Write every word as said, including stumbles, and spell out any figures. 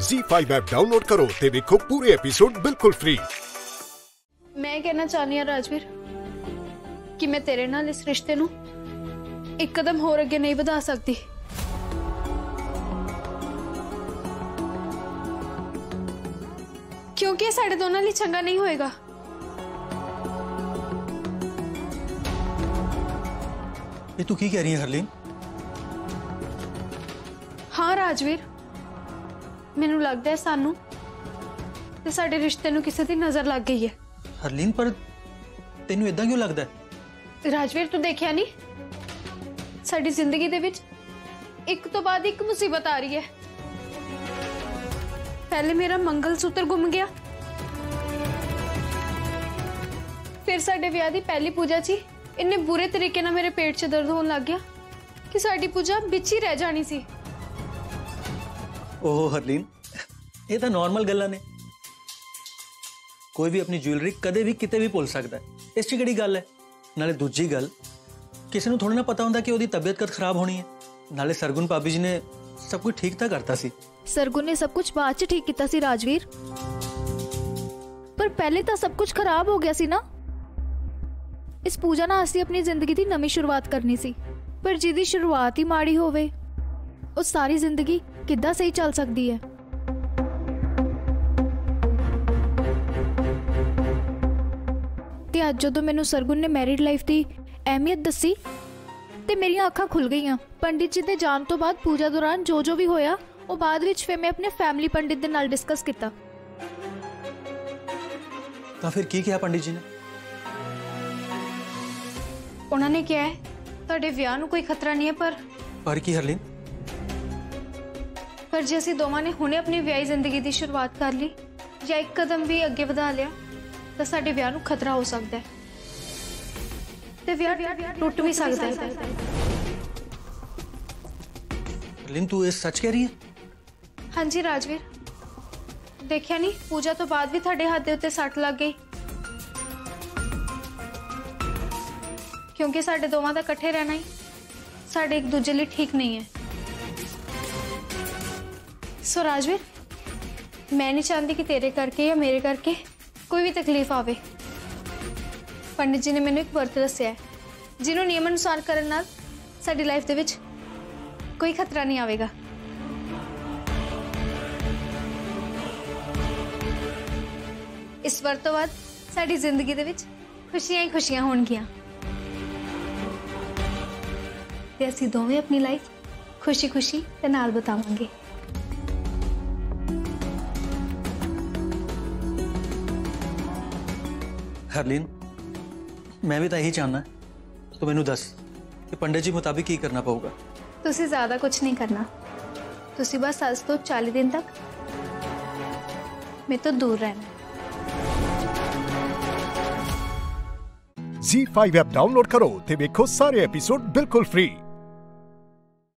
ज़ी five app download करो ते देखो पूरे एपिसोड बिल्कुल फ्री। मैं कहना चाहनी हां राजवीर कि मैं तेरे नाल इस रिश्ते नू एक कदम होर अगे नहीं बढ़ा सकती। क्योंकि ये साडे दोनों लिए चंगा नहीं होएगा। ये तू की कह रही है हरलीन? हाँ राजवीर, मैनू लगता है सानू ते साडे रिश्ते नू किसी दी नजर लग गई है। हरलीन पर तेनू इदां क्यों लगदा है? राजवीर तू देखिया नहीं, साडी जिंदगी दे विच एक तो बाद एक मुसीबत आ रही है। पहले मेरा मंगलसूत्र गुम गया, फिर साडे विआह दी पहली पूजा ची इन्ने बुरे तरीके ना मेरे पेट च दर्द होने लग गया कि साडी पूजा बिच ही रह जानी सी। ओह हरलीन, ये तो नॉर्मल गल्लां ने। कोई भी अपनी ज्वेलरी कदे भी किते भी भुल सकता है, इस च किहड़ी गल है। नाले दूजी गल, किसी नूं थोड़ा ना पता हुंदा कि ओहदी तबीयत कद खराब होनी है। नाले सरगुन भाभी जी ने सब कुछ ठीक तो करता सी। सरगुन ने सब कुछ बाद च ठीक किया सी राजवीर, पर पहले तो सब कुछ खराब हो गया सी ना। इस पूजा ना असी अपनी जिंदगी की नवी शुरुआत करनी सी, पर जिहदी शुरुआत ही माड़ी होवे उस सारी जिंदगी किद्दां सही चल सकती है। ते अज जदों मैनू सरगुन ने मैरिड लाइफ की अहमियत दसी ते मेरियां अखां खुल गईयां। पंडित जी दे जान तो बाद पूजा दौरान जो जो भी होया वो बाद विच फिर मैं अपने फैमिली पंडित दे नाल डिस्कस किया। तो फिर की कहा पंडित जी ने? उन्होंने क्या है तुहाडे विआह नूं कोई खतरा नहीं है, पर पर की हरलीन? पर जे असीं दोवां ने हुणे अपनी विआही जिंदगी की शुरुआत कर ली या एक कदम भी अगे बढ़ा लिया तो साडे विआह नूं खतरा हो सकता है ते विआह टुट भी सकता है। हरलीन तू ये सच कह रही है? हाँ जी राजवीर, देखिया नहीं पूजा तो बाद भी तुहाडे हाथ दे उत्ते सट लग गई, क्योंकि साडे दोवां दा इकट्ठे रहना ही साडे एक दूजे लिए ठीक नहीं है। सो राजवीर, मैं नहीं चाहती कि तेरे करके या मेरे करके कोई भी तकलीफ आवे। पंडित जी ने मैंने एक वर्त दस्या है जिन्होंने नियम अनुसार करन नाल साडी लाइफ दे विच कोई खतरा नहीं आवेगा। इस वर्त तो बाद साडी जिंदगी दे विच खुशियां ही खुशियां होणगियां ते असीं दोवें अपनी लाइफ खुशी खुशी ते नाल बितावांगे। हरलीन, मैं भी तो यही चाहना है, तो मैनू दस कि पंडित जी मुताबिक की करना पऊगा। तुसी ज्यादा कुछ नहीं करना, तुसी बस आज तो चालीस दिन तक मैं तो दूर रहना। ज़ी फाइव ऐप डाउनलोड करो ते देखो सारे एपिसोड बिल्कुल फ्री।